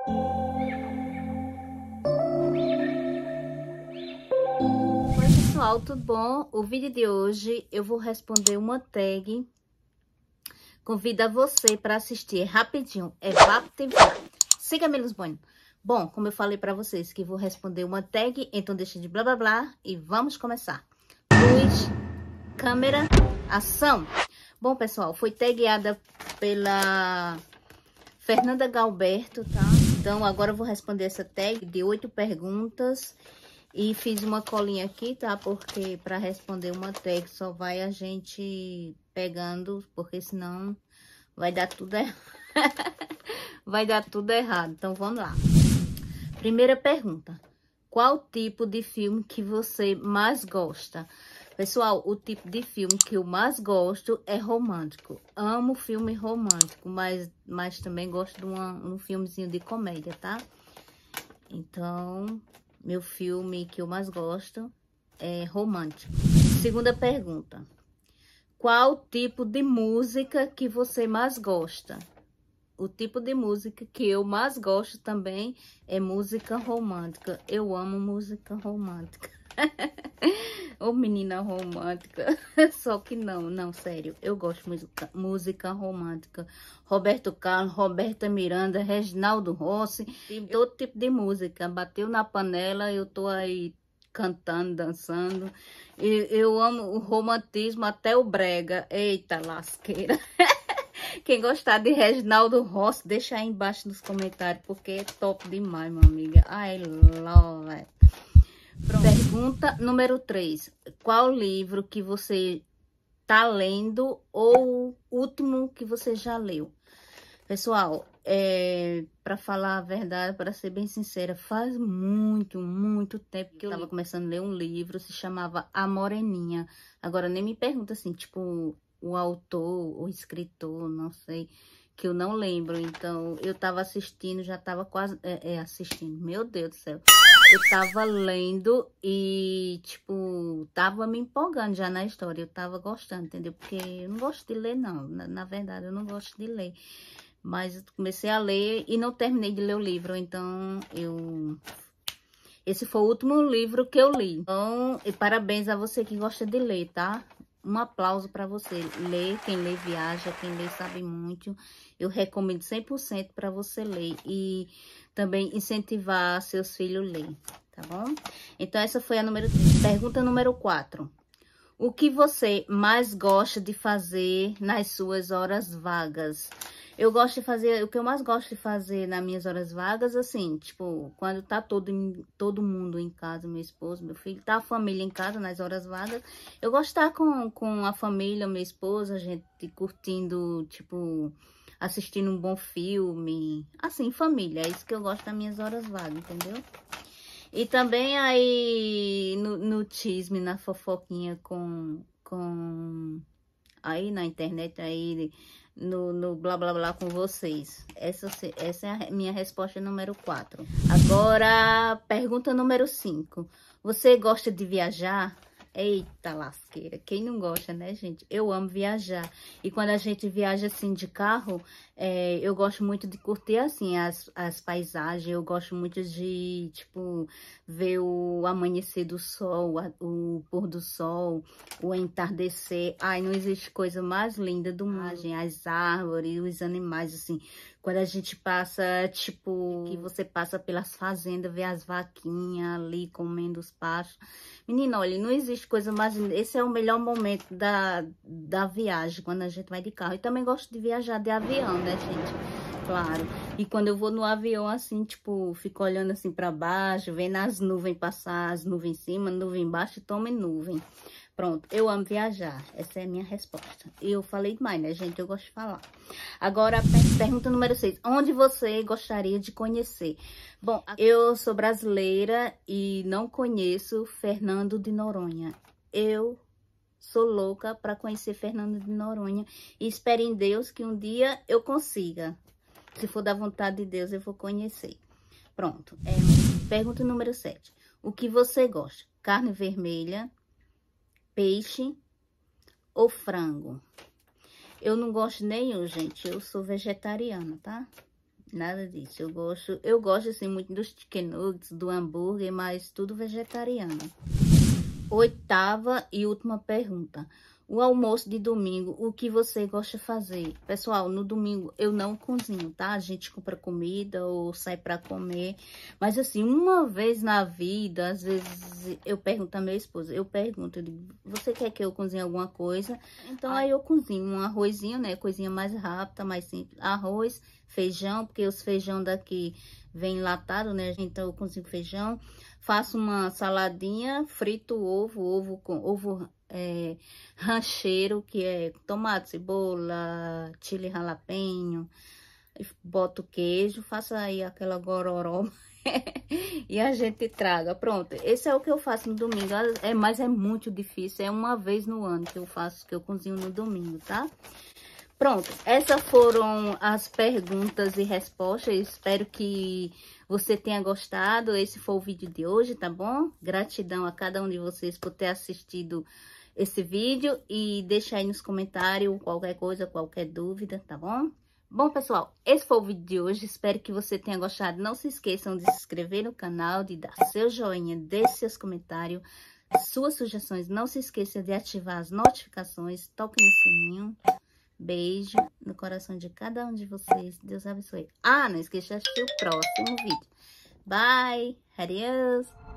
Oi pessoal, tudo bom? O vídeo de hoje eu vou responder uma tag. Convido a você para assistir rapidinho. É VAP TV. Siga-me nos banhos. Bom, como eu falei para vocês que vou responder uma tag, então deixa de blá blá blá e vamos começar. Luz, câmera, ação. Bom pessoal, foi tagueada pela Fernanda Galberto, tá? Então agora eu vou responder essa tag de 8 perguntas. E fiz uma colinha aqui, tá? Porque para responder uma tag só vai a gente pegando, porque senão vai dar tudo errado. Vai dar tudo errado. Então vamos lá. Primeira pergunta. Qual tipo de filme que você mais gosta? Pessoal, o tipo de filme que eu mais gosto é romântico. Amo filme romântico, mas também gosto de um filmezinho de comédia, tá? Então, meu filme que eu mais gosto é romântico. Segunda pergunta. Qual tipo de música que você mais gosta? O tipo de música que eu mais gosto também é música romântica. Eu amo música romântica. Ô menina romântica. Só que não, sério. Eu gosto de música romântica. Roberto Carlos, Roberta Miranda, Reginaldo Rossi. Todo tipo de música. Bateu na panela, eu tô aí cantando, dançando. Eu amo o romantismo, até o brega. Eita lasqueira. Quem gostar de Reginaldo Rossi, deixa aí embaixo nos comentários, porque é top demais, minha amiga. I love it. Pronto. Pergunta número 3. Qual livro que você tá lendo ou o último que você já leu? Pessoal, para falar a verdade, para ser bem sincera, faz muito tempo que eu tava começando a ler um livro, se chamava A Moreninha. Agora nem me pergunta assim, tipo, o autor, o escritor, não sei, que eu não lembro. Então, eu tava assistindo, já tava quase assistindo, meu Deus do céu. Eu tava lendo e, tipo, tava me empolgando já na história. Eu tava gostando, entendeu? Porque eu não gosto de ler, não. Na verdade, eu não gosto de ler. Mas eu comecei a ler e não terminei de ler o livro. Então, esse foi o último livro que eu li. Então, e parabéns a você que gosta de ler, tá? Um aplauso para você. Ler, quem lê viaja, quem lê sabe muito. Eu recomendo 100% para você ler. E também incentivar seus filhos a ler, tá bom? Então, essa foi a pergunta número 4. O que você mais gosta de fazer nas suas horas vagas? Eu gosto de fazer, o que eu mais gosto de fazer nas minhas horas vagas, assim, tipo, quando tá todo mundo em casa, meu esposo, meu filho, tá a família em casa nas horas vagas, eu gosto de estar com a família, meu esposo, a gente curtindo, tipo, assistindo um bom filme, assim, família, é isso que eu gosto das minhas horas vagas, entendeu? E também aí no tisme, na fofoquinha aí na internet, aí no blá blá blá com vocês. Essa é a minha resposta número 4. Agora, pergunta número 5. Você gosta de viajar? Eita lasqueira, quem não gosta, né, gente? Eu amo viajar. E quando a gente viaja assim de carro, eu gosto muito de curtir assim as paisagens. Eu gosto muito de, tipo, ver o amanhecer do sol, o pôr do sol, o entardecer. Ai, não existe coisa mais linda do mundo. As árvores, os animais, assim. Quando a gente passa, tipo, que você passa pelas fazendas, vê as vaquinhas ali comendo os pastos. Menina, olha, não existe coisa mais linda. Esse é o melhor momento da viagem, quando a gente vai de carro. E também gosto de viajar de avião, né, gente? Claro. E quando eu vou no avião, assim, tipo, fico olhando assim pra baixo, vendo as nuvens passar, as nuvens em cima, nuvem embaixo e tome nuvem. Pronto, eu amo viajar. Essa é a minha resposta. E eu falei demais, né, gente? Eu gosto de falar. Agora, pergunta número 6. Onde você gostaria de conhecer? Bom, eu sou brasileira e não conheço Fernando de Noronha. Eu sou louca para conhecer Fernando de Noronha. E espero em Deus que um dia eu consiga. Se for da vontade de Deus, eu vou conhecer. Pronto. Pergunta número 7. O que você gosta? Carne vermelha, peixe ou frango? Eu não gosto nenhum, gente. Eu sou vegetariana, tá? Nada disso. Eu gosto assim muito dos chicken nuggets, do hambúrguer, mas tudo vegetariano. 8ª e última pergunta. O almoço de domingo, o que você gosta de fazer? Pessoal, no domingo eu não cozinho, tá? A gente compra comida ou sai pra comer. Mas assim, uma vez na vida, às vezes eu pergunto a meu esposo, eu digo, você quer que eu cozinhe alguma coisa? Então aí eu cozinho um arrozinho, né? Coisinha mais rápida, mais simples. Arroz, feijão, porque os feijão daqui vem enlatado, né? Então eu cozinho feijão. Faço uma saladinha, frito ovo com ovo rancheiro, que é tomate, cebola, chile jalapeño, boto queijo, faço aí aquela gororó e a gente traga. Pronto, esse é o que eu faço no domingo, mas é muito difícil, é uma vez no ano que eu faço, que eu cozinho no domingo, tá? Pronto, essas foram as perguntas e respostas. Eu espero que você tenha gostado. Esse foi o vídeo de hoje, tá bom? Gratidão a cada um de vocês por ter assistido esse vídeo. E deixa aí nos comentários qualquer coisa, qualquer dúvida, tá bom? Bom, pessoal, esse foi o vídeo de hoje. Espero que você tenha gostado. Não se esqueçam de se inscrever no canal, de dar seu joinha, deixe seus comentários, suas sugestões. Não se esqueça de ativar as notificações, toque no sininho. Beijo no coração de cada um de vocês. Deus abençoe. Ah, não esqueça de assistir o próximo vídeo. Bye. Adiós.